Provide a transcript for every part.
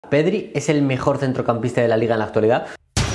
¿Pedri es el mejor centrocampista de la liga en la actualidad?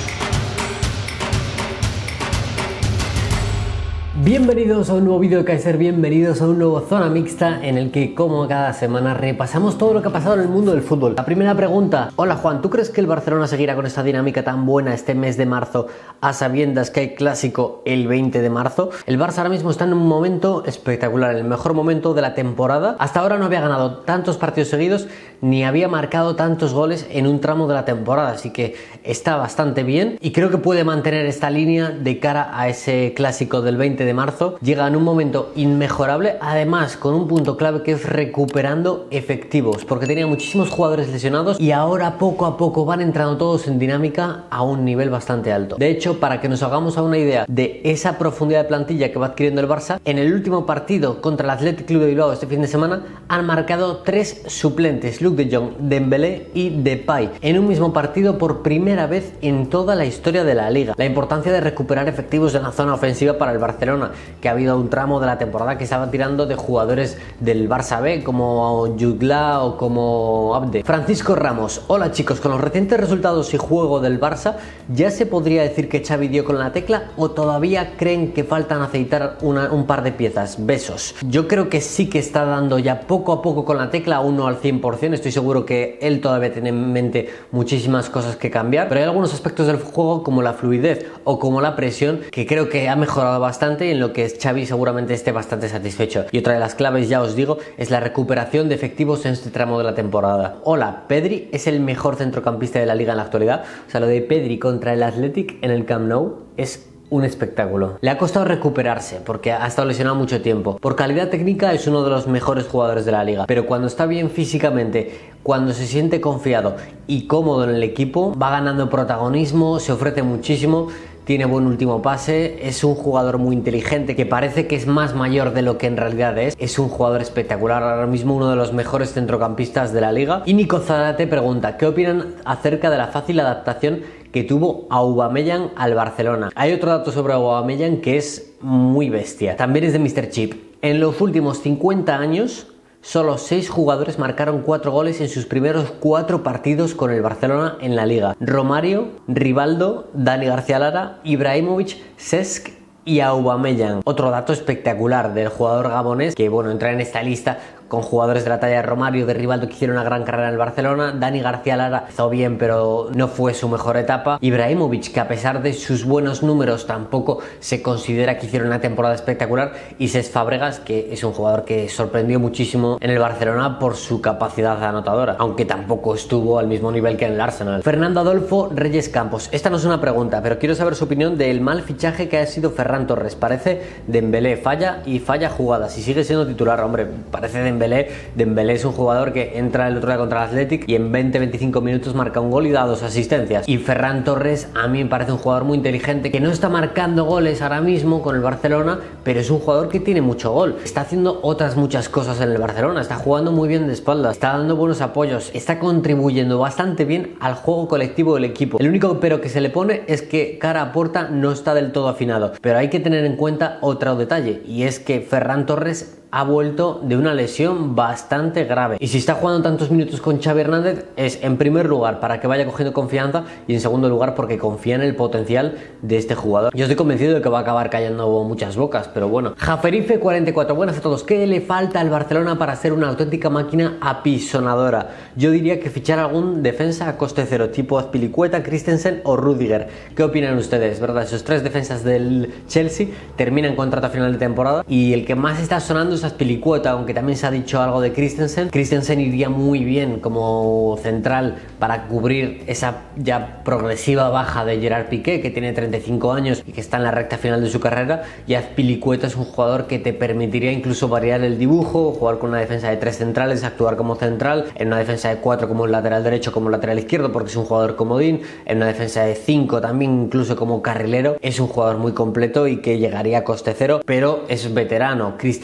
Bienvenidos a un nuevo vídeo de Kaiser, bienvenidos a un nuevo Zona Mixta en el que, como cada semana, repasamos todo lo que ha pasado en el mundo del fútbol. La primera pregunta: hola Juan, ¿tú crees que el Barcelona seguirá con esta dinámica tan buena este mes de marzo a sabiendas que hay clásico el 20 de marzo? El Barça ahora mismo está en un momento espectacular, el mejor momento de la temporada. Hasta ahora no había ganado tantos partidos seguidos ni había marcado tantos goles en un tramo de la temporada, así que está bastante bien y creo que puede mantener esta línea de cara a ese clásico del 20 de marzo. Llega en un momento inmejorable, además con un punto clave que es recuperando efectivos, porque tenía muchísimos jugadores lesionados y ahora poco a poco van entrando todos en dinámica a un nivel bastante alto. De hecho, para que nos hagamos una idea de esa profundidad de plantilla que va adquiriendo el Barça, en el último partido contra el Athletic Club de Bilbao este fin de semana han marcado 3 suplentes: Luuk de Jong, Dembélé y Depay, en un mismo partido por primera vez en toda la historia de la liga. La importancia de recuperar efectivos en la zona ofensiva para el Barcelona, que ha habido un tramo de la temporada que estaba tirando de jugadores del Barça B como Jutgla o como Abde. Francisco Ramos: hola chicos, con los recientes resultados y juego del Barça, ¿ya se podría decir que Xavi dio con la tecla o todavía creen que faltan aceitar un par de piezas? Besos. Yo creo que sí que está dando ya poco a poco con la tecla, aún no al 100%, estoy seguro que él todavía tiene en mente muchísimas cosas que cambiar, pero hay algunos aspectos del juego como la fluidez o como la presión que creo que ha mejorado bastante y en lo que Xavi seguramente esté bastante satisfecho. Y otra de las claves, ya os digo, es la recuperación de efectivos en este tramo de la temporada. Hola, ¿Pedri es el mejor centrocampista de la liga en la actualidad? O sea, lo de Pedri contra el Athletic en el Camp Nou es un espectáculo. Le ha costado recuperarse porque ha estado lesionado mucho tiempo. Por calidad técnica es uno de los mejores jugadores de la liga, pero cuando está bien físicamente, cuando se siente confiado y cómodo en el equipo, va ganando protagonismo, se ofrece muchísimo, tiene buen último pase, es un jugador muy inteligente que parece que es más mayor de lo que en realidad es un jugador espectacular, ahora mismo uno de los mejores centrocampistas de la liga. Y Nico Zarate pregunta: ¿qué opinan acerca de la fácil adaptación que tuvo Aubameyang al Barcelona? Hay otro dato sobre Aubameyang que es muy bestia, también es de Mr. Chip. En los últimos 50 años solo 6 jugadores marcaron 4 goles en sus primeros 4 partidos con el Barcelona en la liga: Romario, Rivaldo, Dani García Lara, Ibrahimovic, Cesc y Aubameyang. Otro dato espectacular del jugador gabonés, que bueno, entra en esta lista con jugadores de la talla de Romario, de Rivaldo, que hicieron una gran carrera en el Barcelona. Dani García Lara hizo bien, pero no fue su mejor etapa. Ibrahimovic, que a pesar de sus buenos números tampoco se considera que hicieron una temporada espectacular. Y Cesc Fábregas, que es un jugador que sorprendió muchísimo en el Barcelona por su capacidad anotadora, aunque tampoco estuvo al mismo nivel que en el Arsenal. Fernando Adolfo Reyes Campos: esta no es una pregunta, pero quiero saber su opinión del mal fichaje que ha sido Ferran Torres. Parece Dembélé, falla y falla jugadas y sigue siendo titular. Hombre, parece Dembélé es un jugador que entra el otro día contra el Athletic y en 20-25 minutos marca un gol y da 2 asistencias. Y Ferran Torres a mí me parece un jugador muy inteligente, que no está marcando goles ahora mismo con el Barcelona, pero es un jugador que tiene mucho gol, está haciendo otras muchas cosas en el Barcelona, está jugando muy bien de espaldas, está dando buenos apoyos, está contribuyendo bastante bien al juego colectivo del equipo. El único pero que se le pone es que cara a puerta no está del todo afinado, pero hay que tener en cuenta otro detalle, y es que Ferran Torres ha vuelto de una lesión bastante grave, y si está jugando tantos minutos con Xavi Hernández es en primer lugar para que vaya cogiendo confianza y en segundo lugar porque confía en el potencial de este jugador. Yo estoy convencido de que va a acabar callando muchas bocas, pero bueno. Jaferife 44: buenas a todos. ¿Qué le falta al Barcelona para ser una auténtica máquina apisonadora? Yo diría que fichar algún defensa a coste cero, tipo Azpilicueta, Christensen o Rüdiger. ¿Qué opinan ustedes? ¿Verdad? Esos 3 defensas del Chelsea terminan contrato a final de temporada y el que más está sonando es Azpilicueta, aunque también se ha dicho algo de Christensen. Christensen iría muy bien como central para cubrir esa ya progresiva baja de Gerard Piqué, que tiene 35 años y que está en la recta final de su carrera, y Azpilicueta es un jugador que te permitiría incluso variar el dibujo, jugar con una defensa de 3 centrales, actuar como central, en una defensa de 4 como lateral derecho, como lateral izquierdo, porque es un jugador comodín, en una defensa de 5 también incluso como carrilero. Es un jugador muy completo y que llegaría a coste cero, pero es veterano. Christensen es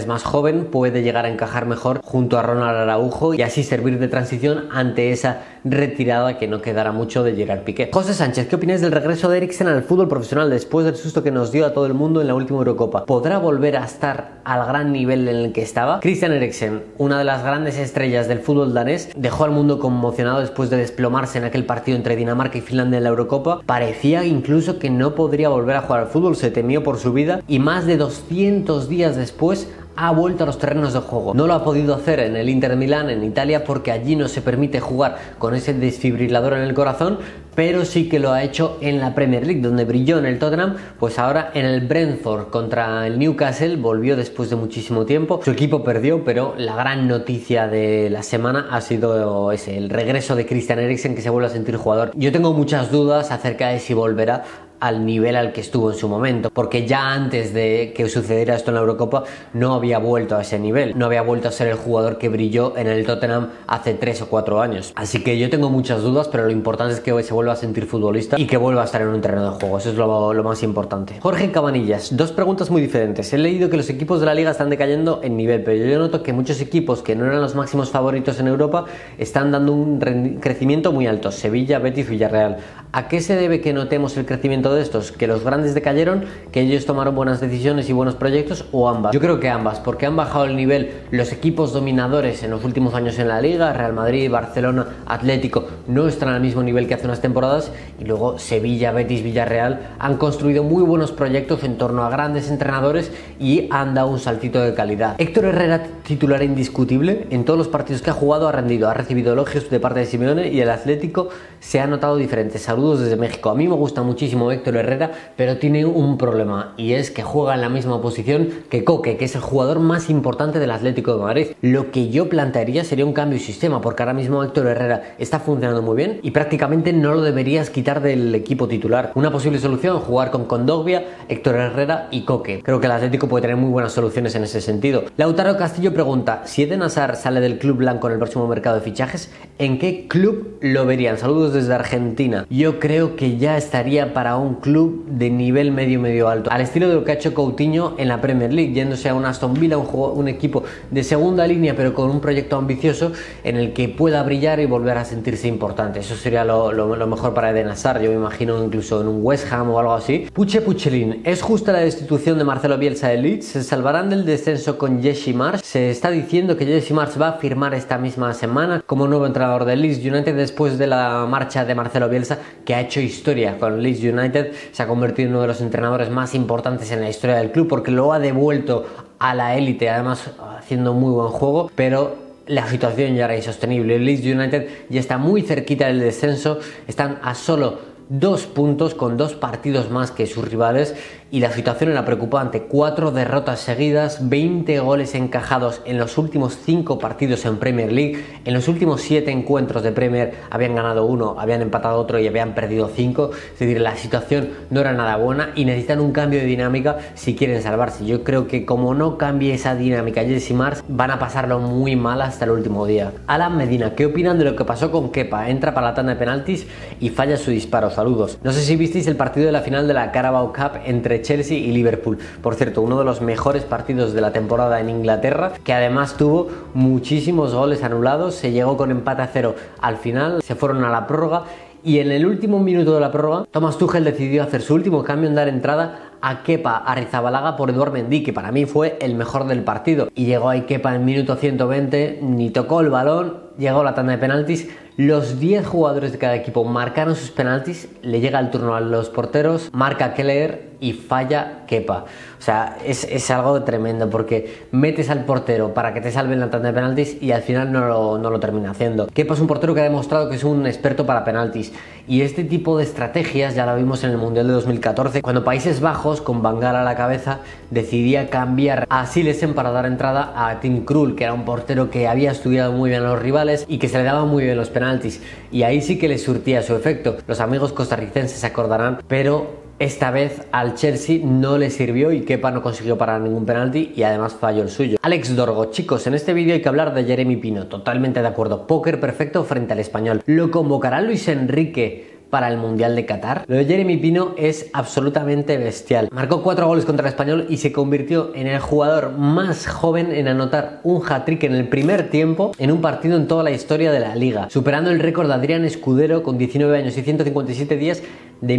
más joven, puede llegar a encajar mejor junto a Ronald Araujo y así servir de transición ante esa retirada que no quedará mucho de Gerard Piqué. José Sánchez, ¿qué opináis del regreso de Eriksen al fútbol profesional después del susto que nos dio a todo el mundo en la última Eurocopa? ¿Podrá volver a estar al gran nivel en el que estaba? Christian Eriksen, una de las grandes estrellas del fútbol danés, dejó al mundo conmocionado después de desplomarse en aquel partido entre Dinamarca y Finlandia en la Eurocopa. Parecía incluso que no podría volver a jugar al fútbol, se temió por su vida y más de 200 días después ha vuelto a los terrenos de juego. No lo ha podido hacer en el Inter de Milán, en Italia, porque allí no se permite jugar con ese desfibrilador en el corazón, pero sí que lo ha hecho en la Premier League, donde brilló en el Tottenham. Pues ahora en el Brentford contra el Newcastle volvió después de muchísimo tiempo. Su equipo perdió, pero la gran noticia de la semana ha sido ese, el regreso de Christian Eriksen, que se vuelve a sentir jugador. Yo tengo muchas dudas acerca de si volverá al nivel al que estuvo en su momento, porque ya antes de que sucediera esto en la Eurocopa no había vuelto a ese nivel, no había vuelto a ser el jugador que brilló en el Tottenham hace 3 o 4 años. Así que yo tengo muchas dudas, pero lo importante es que se vuelva a sentir futbolista y que vuelva a estar en un terreno de juego. Eso es lo más importante. Jorge Cabanillas, 2 preguntas muy diferentes. He leído que los equipos de la liga están decayendo en nivel, pero yo noto que muchos equipos que no eran los máximos favoritos en Europa están dando un crecimiento muy alto. Sevilla, Betis, Villarreal. ¿A qué se debe que notemos el crecimiento de estos? ¿Que los grandes decayeron? ¿Que ellos tomaron buenas decisiones y buenos proyectos? ¿O ambas? Yo creo que ambas, porque han bajado el nivel los equipos dominadores en los últimos años en la liga. Real Madrid, Barcelona, Atlético no están al mismo nivel que hace unas temporadas, y luego Sevilla, Betis, Villarreal han construido muy buenos proyectos en torno a grandes entrenadores y han dado un saltito de calidad. Héctor Herrera, titular indiscutible en todos los partidos que ha jugado, ha rendido, ha recibido elogios de parte de Simeone y el Atlético se ha notado diferente. Saludos desde México. A mí me gusta muchísimo Héctor Herrera, pero tiene un problema, y es que juega en la misma posición que Koke, que es el jugador más importante del Atlético de Madrid. Lo que yo plantearía sería un cambio de sistema, porque ahora mismo Héctor Herrera está funcionando muy bien y prácticamente no lo deberías quitar del equipo titular. Una posible solución, jugar con Kondogbia, Héctor Herrera y Koke. Creo que el Atlético puede tener muy buenas soluciones en ese sentido. Lautaro Castillo pregunta, si Eden Hazard sale del club blanco en el próximo mercado de fichajes, ¿en qué club lo verían? Saludos desde Argentina. Yo creo que ya estaría para un club de nivel medio alto, al estilo de lo que ha hecho Coutinho en la Premier League, yéndose a un Aston Villa, un equipo de segunda línea pero con un proyecto ambicioso en el que pueda brillar y volver a sentirse importante. Eso sería lo mejor para Eden Hazard. Yo me imagino incluso en un West Ham o algo así. Puchelin, ¿es justa la destitución de Marcelo Bielsa de Leeds? ¿Se salvarán del descenso con Jesse Marsch? Se está diciendo que Jesse Marsch va a firmar esta misma semana como nuevo entrenador de Leeds United después de la marcha de Marcelo Bielsa, que ha hecho historia con Leeds United. Se ha convertido en uno de los entrenadores más importantes en la historia del club, porque lo ha devuelto a la élite, además haciendo muy buen juego, pero la situación ya era insostenible. Leeds United ya está muy cerquita del descenso, están a solo 2 puntos con 2 partidos más que sus rivales, y la situación era preocupante. 4 derrotas seguidas, 20 goles encajados en los últimos 5 partidos en Premier League. En los últimos 7 encuentros de Premier habían ganado 1, habían empatado otro y habían perdido 5. Es decir, la situación no era nada buena y necesitan un cambio de dinámica si quieren salvarse. Yo creo que como no cambie esa dinámica Jesse Marsch, van a pasarlo muy mal hasta el último día. Alan Medina, ¿qué opinan de lo que pasó con Kepa? Entra para la tanda de penaltis y falla su disparo. Saludos. No sé si visteis el partido de la final de la Carabao Cup entre Chelsea y Liverpool. Por cierto, uno de los mejores partidos de la temporada en Inglaterra, que además tuvo muchísimos goles anulados. Se llegó con empate a 0 al final, se fueron a la prórroga y en el último minuto de la prórroga Thomas Tuchel decidió hacer su último cambio en dar entrada a Kepa Arrizabalaga por Edouard Mendy, que para mí fue el mejor del partido. Y llegó ahí Kepa en el minuto 120, ni tocó el balón, llegó la tanda de penaltis. Los 10 jugadores de cada equipo marcaron sus penaltis, le llega el turno a los porteros, marca Keller y falla Kepa. O sea, es algo tremendo, porque metes al portero para que te salven la tanda de penaltis y al final no lo termina haciendo. Kepa es un portero que ha demostrado que es un experto para penaltis, y este tipo de estrategias ya lo vimos en el Mundial de 2014, cuando Países Bajos, con Van Gaal a la cabeza, decidía cambiar a Silesen para dar entrada a Tim Krul, que era un portero que había estudiado muy bien a los rivales y que se le daban muy bien los penaltis, y ahí sí que le surtía su efecto. Los amigos costarricenses se acordarán, pero esta vez al Chelsea no le sirvió y Kepa no consiguió parar ningún penalti y además falló el suyo. Alex Dorgo, chicos, en este vídeo hay que hablar de Jeremy Pino. Totalmente de acuerdo, póker perfecto frente al Español. ¿Lo convocará Luis Enrique para el Mundial de Qatar. Lo de Jeremy Pino es absolutamente bestial. Marcó 4 goles contra el Español y se convirtió en el jugador más joven en anotar un hat-trick en el primer tiempo en un partido en toda la historia de la liga, superando el récord de Adrián Escudero con 19 años y 157 días de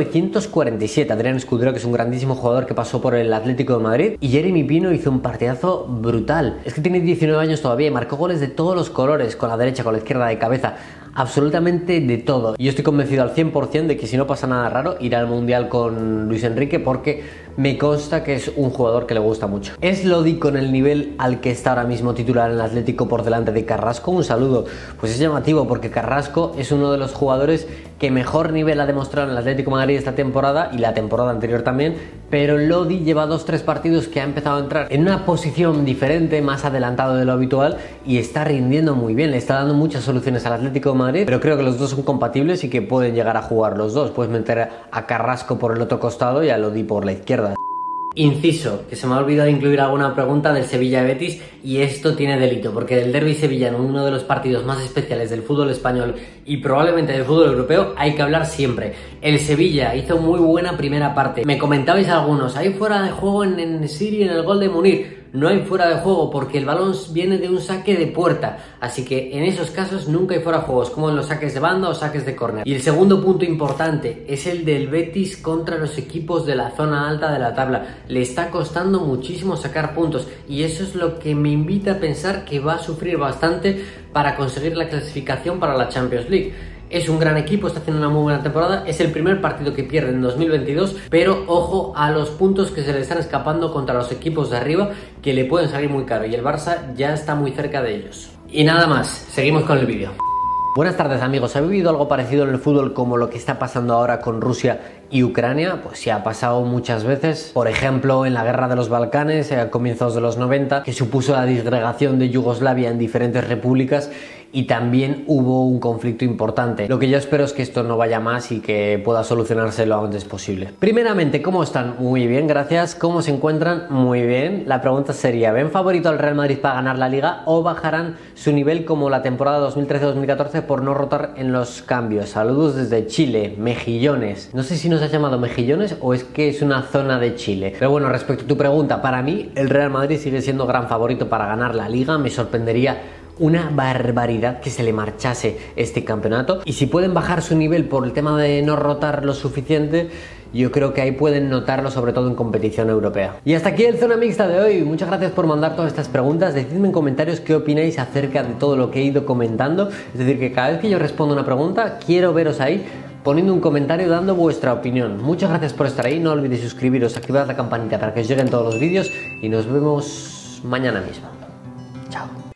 1947. Adrián Escudero, que es un grandísimo jugador que pasó por el Atlético de Madrid, y Jeremy Pino hizo un partidazo brutal. Es que tiene 19 años todavía y marcó goles de todos los colores, con la derecha, con la izquierda, de cabeza, absolutamente de todo. Y yo estoy convencido al 100% de que si no pasa nada raro irá al Mundial con Luis Enrique, porque me consta que es un jugador que le gusta mucho. ¿Es Lodi con el nivel al que está ahora mismo titular en el Atlético por delante de Carrasco? Un saludo. Pues es llamativo, porque Carrasco es uno de los jugadores que mejor nivel ha demostrado en el Atlético de Madrid esta temporada y la temporada anterior también, pero Lodi lleva 2-3 partidos que ha empezado a entrar en una posición diferente, más adelantado de lo habitual, y está rindiendo muy bien, le está dando muchas soluciones al Atlético de Madrid, pero creo que los dos son compatibles y que pueden llegar a jugar los dos. Puedes meter a Carrasco por el otro costado y a Lodi por la izquierda. Inciso, que se me ha olvidado incluir alguna pregunta del Sevilla-Betis, y esto tiene delito, porque del derbi sevillano, uno de los partidos más especiales del fútbol español y probablemente del fútbol europeo, hay que hablar siempre. El Sevilla hizo muy buena primera parte. Me comentabais algunos, hay fuera de juego en Siri en el gol de Munir. No hay fuera de juego porque el balón viene de un saque de puerta, así que en esos casos nunca hay fuera de juego, es como en los saques de banda o saques de córner. Y el segundo punto importante es el del Betis contra los equipos de la zona alta de la tabla. Le está costando muchísimo sacar puntos y eso es lo que me invita a pensar que va a sufrir bastante para conseguir la clasificación para la Champions League. Es un gran equipo, está haciendo una muy buena temporada, es el primer partido que pierde en 2022, pero ojo a los puntos que se le están escapando contra los equipos de arriba, que le pueden salir muy caro, y el Barça ya está muy cerca de ellos. Y nada más, seguimos con el vídeo. Buenas tardes, amigos. ¿Ha vivido algo parecido en el fútbol como lo que está pasando ahora con Rusia y Ucrania? Pues sí, ha pasado muchas veces. Por ejemplo, en la guerra de los Balcanes, a comienzos de los 90, que supuso la disgregación de Yugoslavia en diferentes repúblicas, y también hubo un conflicto importante. Lo que yo espero es que esto no vaya más y que pueda solucionarse lo antes posible. Primeramente, ¿cómo están? Muy bien, gracias. ¿Cómo se encuentran? Muy bien. La pregunta sería, ¿ven favorito al Real Madrid para ganar la Liga o bajarán su nivel como la temporada 2013-2014 por no rotar en los cambios? Saludos desde Chile, Mejillones. No sé si nos has llamado Mejillones o es que es una zona de Chile. Pero bueno, respecto a tu pregunta, para mí el Real Madrid sigue siendo gran favorito para ganar la Liga. Me sorprendería una barbaridad que se le marchase este campeonato, y si pueden bajar su nivel por el tema de no rotar lo suficiente, yo creo que ahí pueden notarlo, sobre todo en competición europea. Y hasta aquí el Zona Mixta de hoy. Muchas gracias por mandar todas estas preguntas. Decidme en comentarios qué opináis acerca de todo lo que he ido comentando. Es decir, que cada vez que yo respondo una pregunta, quiero veros ahí poniendo un comentario, dando vuestra opinión. Muchas gracias por estar ahí. No olvidéis suscribiros, activad la campanita para que os lleguen todos los vídeos, y nos vemos mañana mismo. Chao.